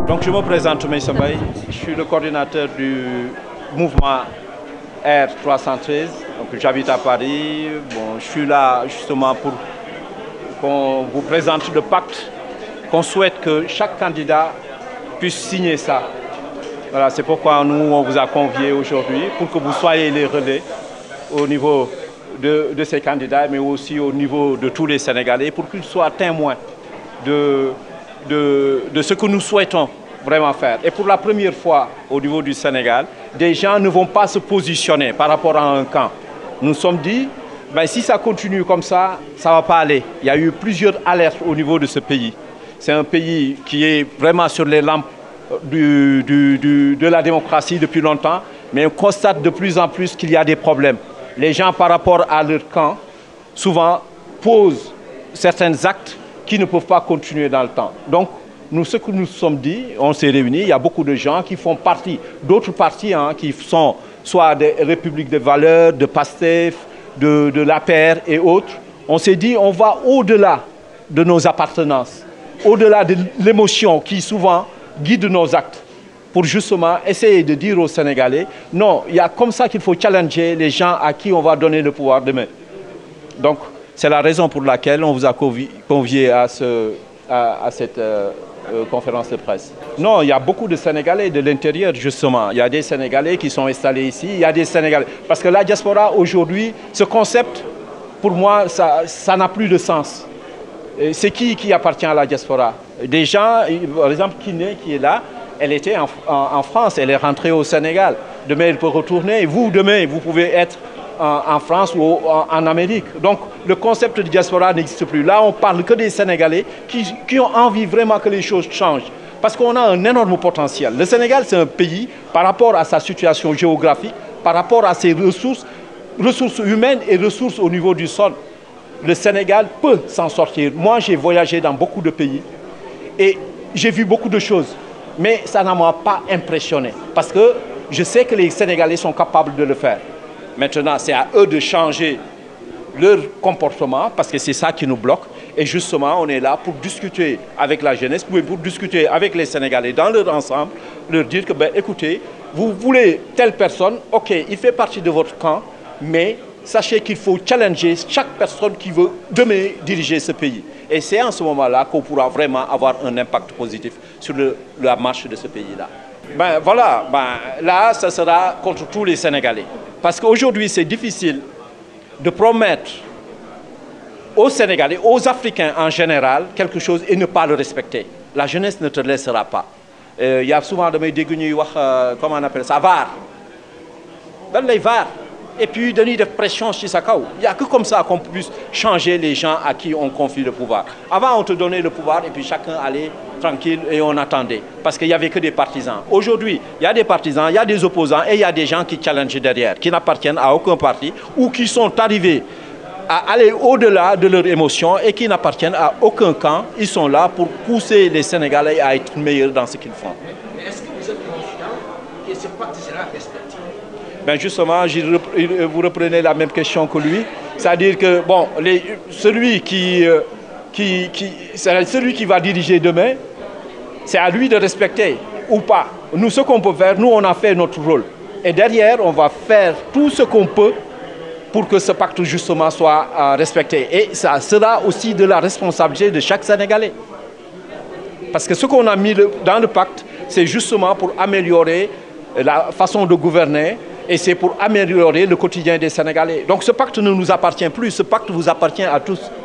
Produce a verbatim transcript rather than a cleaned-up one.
Donc je me présente, Meïssa Mbaye, je suis le coordinateur du mouvement R trois cent treize, donc j'habite à Paris. Bon, je suis là justement pour qu'on vous présente le pacte, qu'on souhaite que chaque candidat puisse signer ça. Voilà, c'est pourquoi nous, on vous a conviés aujourd'hui, pour que vous soyez les relais au niveau de, de ces candidats, mais aussi au niveau de tous les Sénégalais, pour qu'ils soient témoins de, de, de ce que nous souhaitons vraiment faire. Et pour la première fois au niveau du Sénégal, des gens ne vont pas se positionner par rapport à un camp. Nous nous sommes dit, ben, si ça continue comme ça, ça ne va pas aller. Il y a eu plusieurs alertes au niveau de ce pays. C'est un pays qui est vraiment sur les lampes du, du, du, de la démocratie depuis longtemps, mais on constate de plus en plus qu'il y a des problèmes. Les gens, par rapport à leur camp, souvent posent certains actes qui ne peuvent pas continuer dans le temps. Donc, nous, ce que nous nous sommes dit, on s'est réunis, il y a beaucoup de gens qui font partie d'autres partis, hein, qui sont soit des Républiques de valeurs, de PASTEF, de, de l'A P R et autres. On s'est dit, on va au-delà de nos appartenances, au-delà de l'émotion qui souvent guide nos actes, pour justement essayer de dire aux Sénégalais, non, il y a comme ça qu'il faut challenger les gens à qui on va donner le pouvoir demain. Donc, c'est la raison pour laquelle on vous a convié à, ce, à, à cette euh, euh, conférence de presse. Non, il y a beaucoup de Sénégalais de l'intérieur, justement. Il y a des Sénégalais qui sont installés ici, il y a des Sénégalais. Parce que la diaspora, aujourd'hui, ce concept, pour moi, ça n'a plus de sens. C'est qui qui appartient à la diaspora? Des gens, par exemple, Kiné qui est là, elle était en, en, en France, elle est rentrée au Sénégal. Demain, elle peut retourner. Vous, demain, vous pouvez être en, en France ou en, en Amérique. Donc, le concept de diaspora n'existe plus. Là, on parle que des Sénégalais qui, qui ont envie vraiment que les choses changent. Parce qu'on a un énorme potentiel. Le Sénégal, c'est un pays, par rapport à sa situation géographique, par rapport à ses ressources, ressources humaines et ressources au niveau du sol. Le Sénégal peut s'en sortir. Moi, j'ai voyagé dans beaucoup de pays et j'ai vu beaucoup de choses. Mais ça ne m'a pas impressionné parce que je sais que les Sénégalais sont capables de le faire. Maintenant, c'est à eux de changer leur comportement parce que c'est ça qui nous bloque. Et justement, on est là pour discuter avec la jeunesse, pour discuter avec les Sénégalais dans leur ensemble, leur dire que, ben, écoutez, vous voulez telle personne, ok, il fait partie de votre camp, mais sachez qu'il faut challenger chaque personne qui veut demain diriger ce pays. Et c'est en ce moment-là qu'on pourra vraiment avoir un impact positif sur le, la marche de ce pays-là. Ben voilà, ben, là, ça sera contre tous les Sénégalais. Parce qu'aujourd'hui, c'est difficile de promettre aux Sénégalais, aux Africains en général, quelque chose et ne pas le respecter. La jeunesse ne te laissera pas. Il euh, y a souvent des gens qui comment on appelle ça, var. Ben les var. Et puis donner de pression sur sa cause. Il n'y a que comme ça qu'on puisse changer les gens à qui on confie le pouvoir. Avant, on te donnait le pouvoir et puis chacun allait tranquille et on attendait. Parce qu'il n'y avait que des partisans. Aujourd'hui, il y a des partisans, il y a des opposants et il y a des gens qui challengent derrière, qui n'appartiennent à aucun parti ou qui sont arrivés à aller au-delà de leurs émotions et qui n'appartiennent à aucun camp. Ils sont là pour pousser les Sénégalais à être meilleurs dans ce qu'ils font. Mais est-ce que vous êtes confiant que ce pacte sera respecté? Ben justement, vous reprenez la même question que lui. C'est-à-dire que bon, les, celui, qui, qui, qui, celui qui va diriger demain, c'est à lui de respecter ou pas. Nous, ce qu'on peut faire, nous, on a fait notre rôle. Et derrière, on va faire tout ce qu'on peut pour que ce pacte, justement, soit euh, respecté. Et ça sera aussi de la responsabilité de chaque Sénégalais. Parce que ce qu'on a mis le, dans le pacte, c'est justement pour améliorer la façon de gouverner et c'est pour améliorer le quotidien des Sénégalais. Donc ce pacte ne nous appartient plus, ce pacte vous appartient à tous.